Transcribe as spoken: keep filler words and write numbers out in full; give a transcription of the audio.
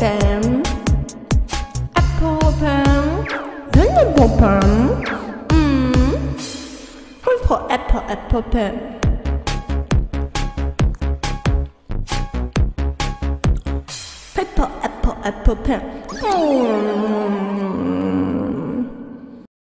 pen, apple pen, pineapple pen, mm. apple, apple, apple pen. Paper, apple, apple pen. Mm.